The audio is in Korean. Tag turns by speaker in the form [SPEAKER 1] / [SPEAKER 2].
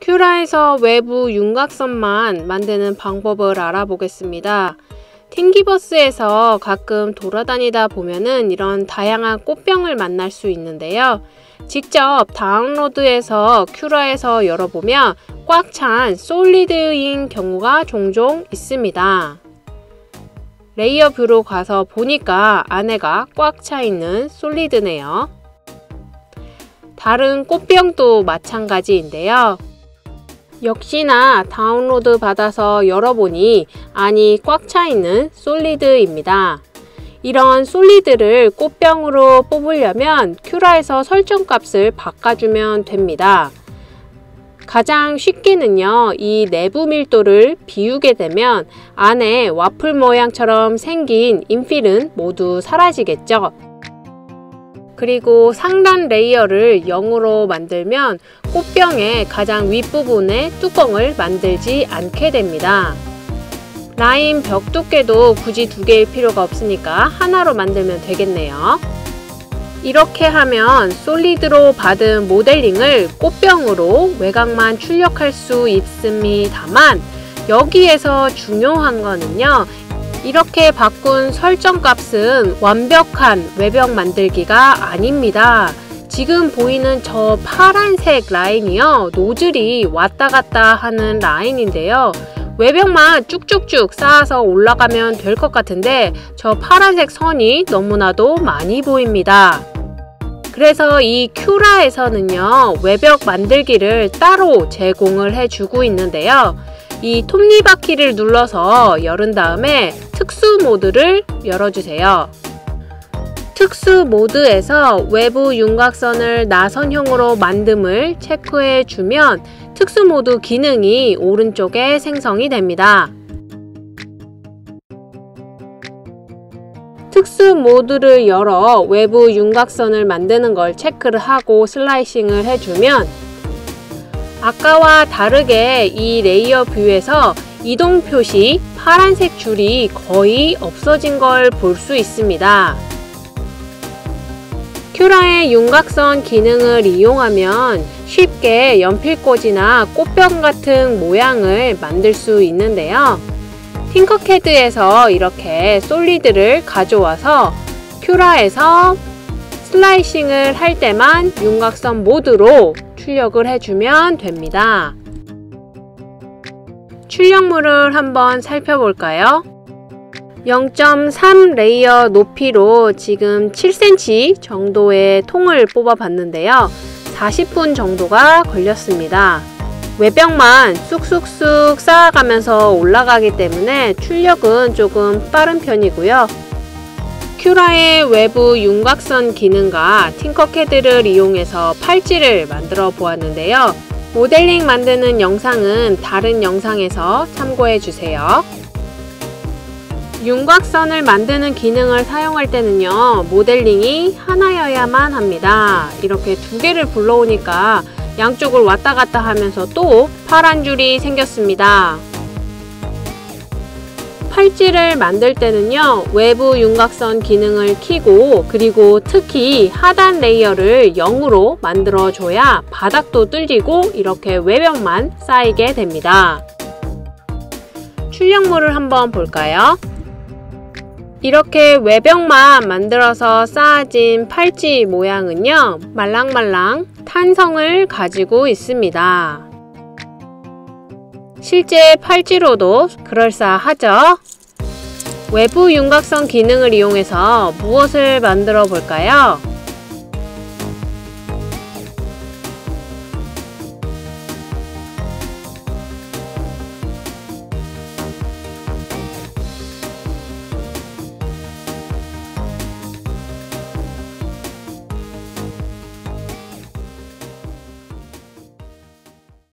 [SPEAKER 1] 큐라에서 외부 윤곽선만 만드는 방법을 알아보겠습니다. 틴기버스에서 가끔 돌아다니다 보면은 이런 다양한 꽃병을 만날 수 있는데요. 직접 다운로드해서 큐라에서 열어보면 꽉 찬 솔리드인 경우가 종종 있습니다. 레이어 뷰로 가서 보니까 안에가 꽉 차 있는 솔리드네요. 다른 꽃병도 마찬가지인데요. 역시나 다운로드 받아서 열어보니 안이 꽉 차 있는 솔리드입니다. 이런 솔리드를 꽃병으로 뽑으려면 큐라에서 설정값을 바꿔주면 됩니다. 가장 쉽게는요, 이 내부 밀도를 비우게 되면 안에 와플 모양처럼 생긴 인필은 모두 사라지겠죠. 그리고 상단 레이어를 0으로 만들면 꽃병의 가장 윗부분에 뚜껑을 만들지 않게 됩니다. 라인 벽 두께도 굳이 두 개일 필요가 없으니까 하나로 만들면 되겠네요. 이렇게 하면 솔리드로 받은 모델링을 꽃병으로 외곽만 출력할 수 있습니다만, 여기에서 중요한 거는요, 이렇게 바꾼 설정값은 완벽한 외벽 만들기가 아닙니다. 지금 보이는 저 파란색 라인이요, 노즐이 왔다 갔다 하는 라인인데요. 외벽만 쭉쭉쭉 쌓아서 올라가면 될 것 같은데 저 파란색 선이 너무나도 많이 보입니다. 그래서 이 큐라에서는요, 외벽 만들기를 따로 제공을 해주고 있는데요. 이 톱니바퀴를 눌러서 열은 다음에 특수 모드를 열어주세요. 특수 모드에서 외부 윤곽선을 나선형으로 만듦을 체크해 주면 특수 모드 기능이 오른쪽에 생성이 됩니다. 특수 모드를 열어 외부 윤곽선을 만드는 걸 체크를 하고 슬라이싱을 해주면 아까와 다르게 이 레이어 뷰에서 이동 표시 파란색 줄이 거의 없어진 걸 볼 수 있습니다. 큐라의 윤곽선 기능을 이용하면 쉽게 연필꽂이나 꽃병 같은 모양을 만들 수 있는데요. 팅커캐드에서 이렇게 솔리드를 가져와서 큐라에서 슬라이싱을 할 때만 윤곽선 모드로 출력을 해주면 됩니다. 출력물을 한번 살펴볼까요? 0.3 레이어 높이로 지금 7cm 정도의 통을 뽑아 봤는데요. 40분 정도가 걸렸습니다. 외벽만 쑥쑥쑥 쌓아가면서 올라가기 때문에 출력은 조금 빠른 편이고요. 큐라의 외부 윤곽선 기능과 팅커캐드를 이용해서 팔찌를 만들어 보았는데요. 모델링 만드는 영상은 다른 영상에서 참고해 주세요. 윤곽선을 만드는 기능을 사용할 때는요, 모델링이 하나여야만 합니다. 이렇게 두 개를 불러오니까 양쪽을 왔다 갔다 하면서 또 파란 줄이 생겼습니다. 팔찌를 만들 때는요, 외부 윤곽선 기능을 켜고 그리고 특히 하단 레이어를 0으로 만들어 줘야 바닥도 뚫리고 이렇게 외벽만 쌓이게 됩니다. 출력물을 한번 볼까요? 이렇게 외벽만 만들어서 쌓아진 팔찌 모양은요, 말랑말랑 탄성을 가지고 있습니다. 실제 팔찌로도 그럴싸하죠? 외부 윤곽선 기능을 이용해서 무엇을 만들어 볼까요?